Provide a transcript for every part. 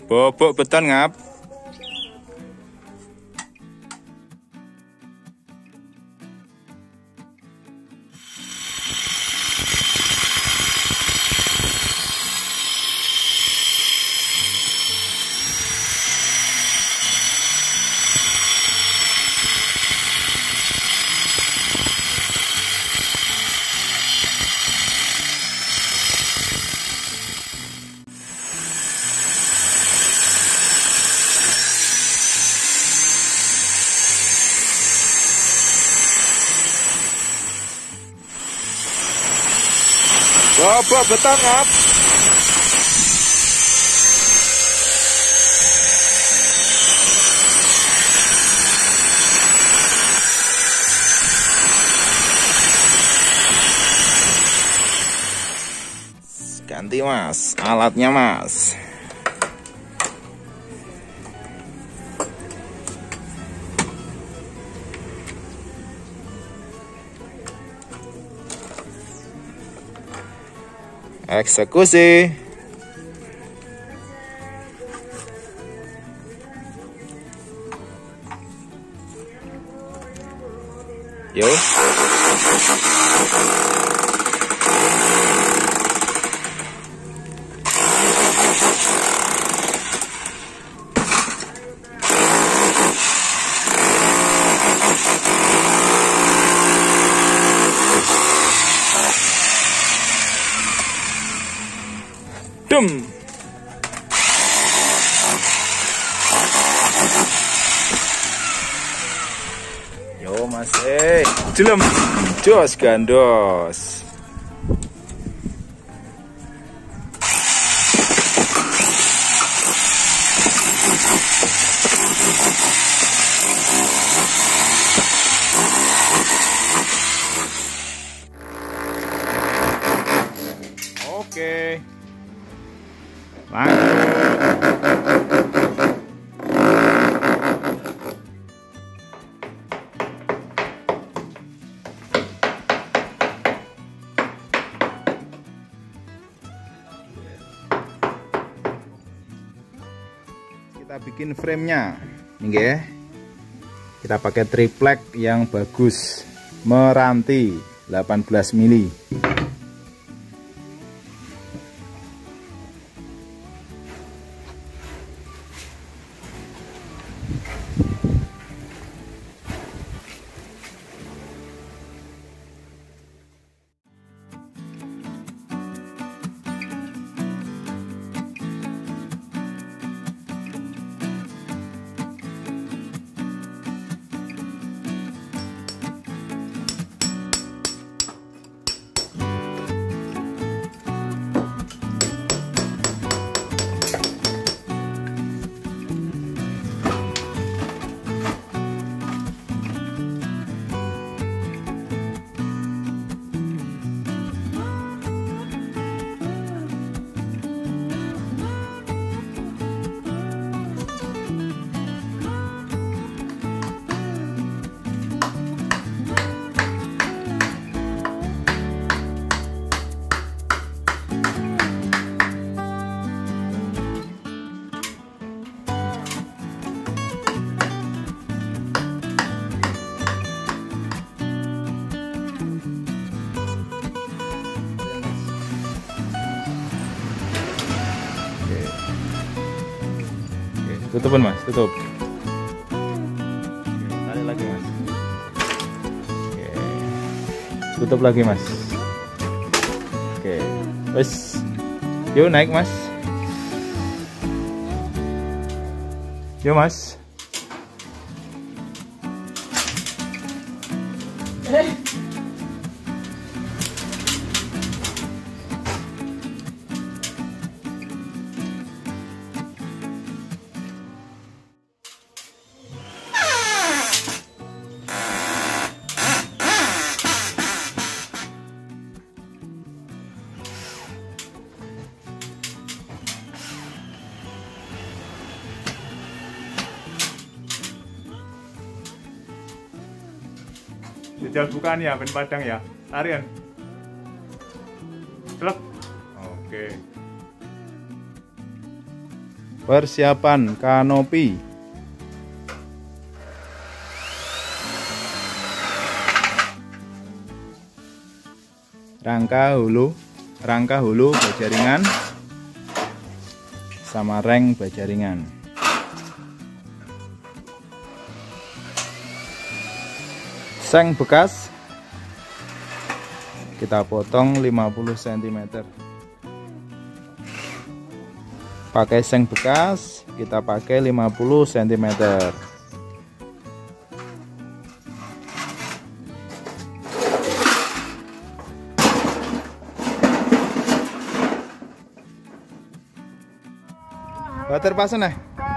Bobok beton ngap. Bobok beton ngap. Ganti mas, alatnya mas. Eksekusi. Yo. Dum. Yo mas, jelem, jos gandos. Oke. Lanjut. Kita bikin framenya, nih kita pakai triplek yang bagus, meranti 18 mili. Tutupin mas, tutup. Oke, tarik lagi mas. Oke, tutup lagi mas. Oke, wes, yuk naik mas. Yuk mas. Jajal bukaan ya, ben padang ya. Tarian. Klek. Oke. Persiapan kanopi. Rangka hulu baja ringan sama reng baja ringan. Seng bekas kita potong 50 cm. Pakai seng bekas kita pakai 50 cm. Bater pasen ya.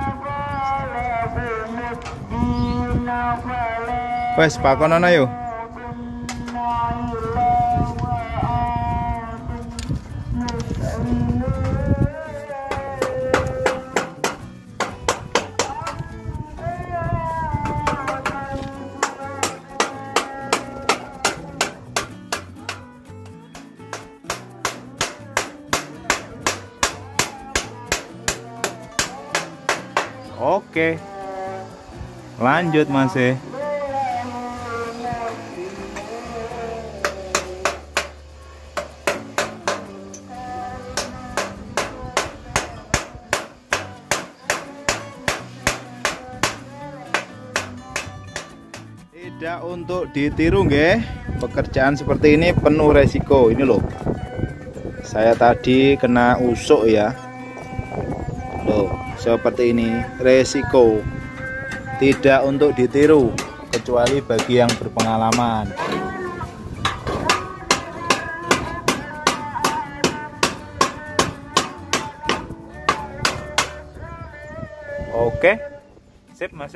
Wes pakonono yo. Oke, lanjut Mas. Tidak untuk ditiru nggih. Pekerjaan seperti ini penuh resiko. Ini loh, saya tadi kena usuk ya. Loh, seperti ini, resiko. Tidak untuk ditiru kecuali bagi yang berpengalaman. Oke, sip Mas.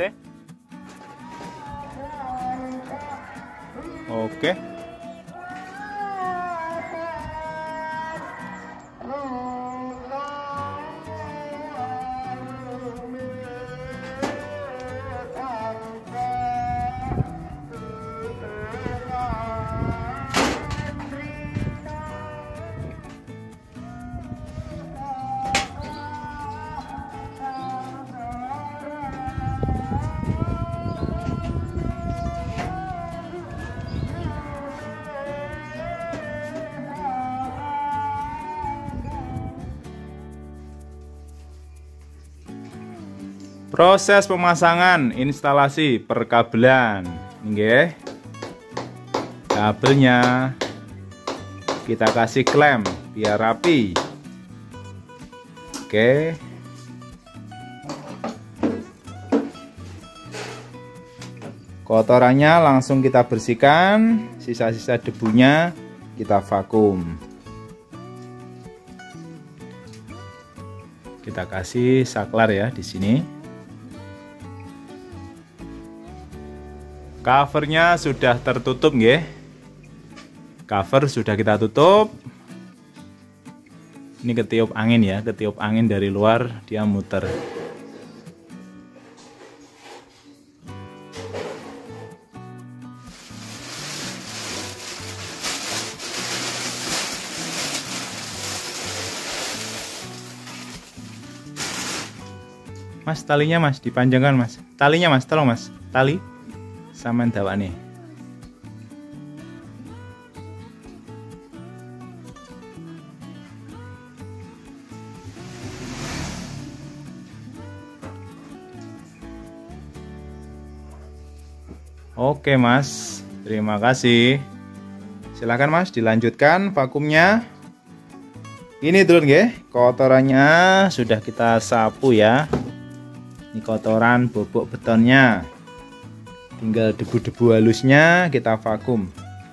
Oke. Proses pemasangan instalasi perkabelan. Nggih. Kabelnya kita kasih klem biar rapi. Oke. Kotorannya langsung kita bersihkan, sisa-sisa debunya kita vakum. Kita kasih saklar ya di sini. Covernya sudah tertutup nggih. Cover sudah kita tutup. Ini ketiup angin ya, ketiup angin dari luar dia muter. Mas, talinya Mas dipanjangkan Mas. Talinya Mas, tolong Mas. Tali sama dawane. Oke Mas, terima kasih. Silakan Mas dilanjutkan vakumnya. Ini dulu nggih, kotorannya sudah kita sapu ya. Ini kotoran bobok betonnya. Tinggal debu-debu halusnya kita vakum.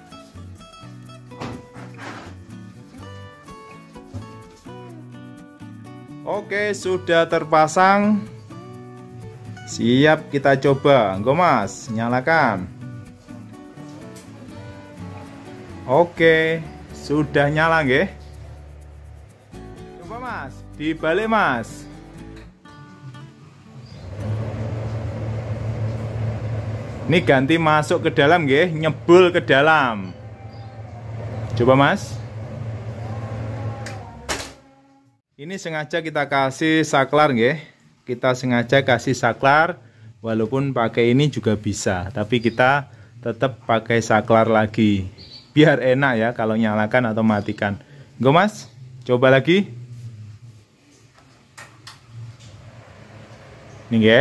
Oke, sudah terpasang. Siap kita coba. Engko Mas, nyalakan. Oke, sudah nyala nggih. Coba Mas, dibalik Mas. Ini ganti masuk ke dalam nggih, nyebul ke dalam. Coba Mas. Ini sengaja kita kasih saklar nggih. Kita sengaja kasih saklar, walaupun pakai ini juga bisa, tapi kita tetap pakai saklar lagi. Biar enak ya kalau nyalakan atau matikan. Go Mas, coba lagi. Nih nggih.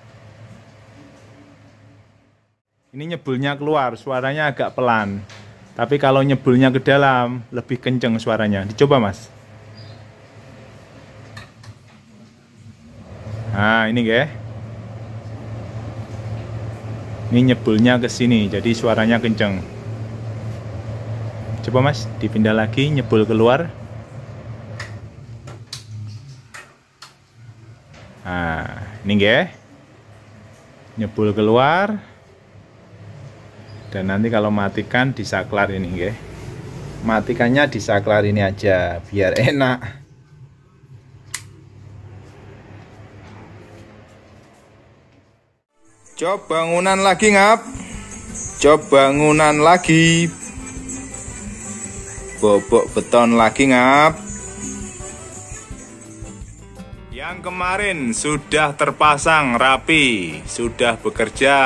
Ini nyebulnya keluar, suaranya agak pelan. Tapi kalau nyebulnya ke dalam, lebih kenceng suaranya. Dicoba Mas. Nah, ini nggih. Ini nyebulnya ke sini, jadi suaranya kenceng. Coba Mas, dipindah lagi, nyebul keluar. Nah, ini nggih. Nyebul keluar. Dan nanti kalau matikan di saklar ini nggih. Matikannya di saklar ini aja, biar enak. Job bangunan lagi ngap. Job bangunan lagi. Bobok beton lagi ngap. Yang kemarin sudah terpasang rapi, sudah bekerja.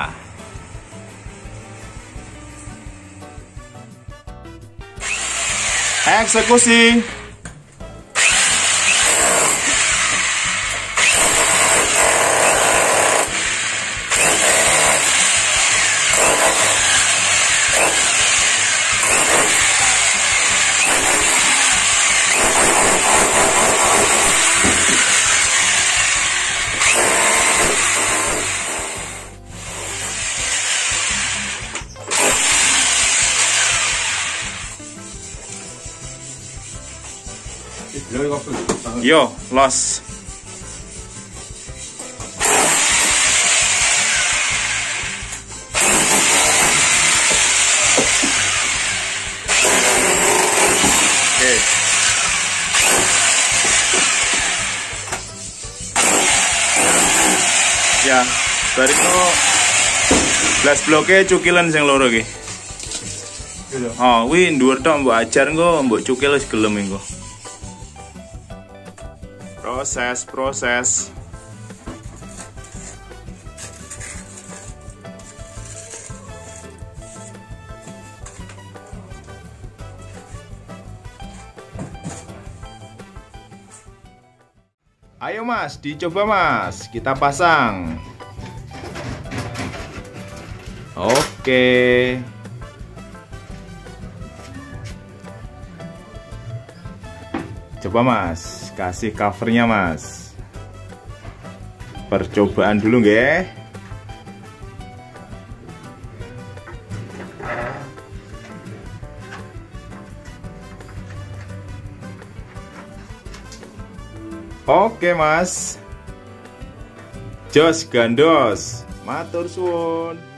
Eksekusi. Yo, los. Oke. Ya, bariko blas bloke cukilan sing loro iki. Oh, kuwi dhuwur tok mbok ajar engko mbok cukil wis gelem engko. Proses. Ayo Mas, dicoba Mas, kita pasang. Oke. Coba Mas, kasih covernya Mas. Percobaan dulu nggih. Oke Mas. Jos gandos. Matur suwun.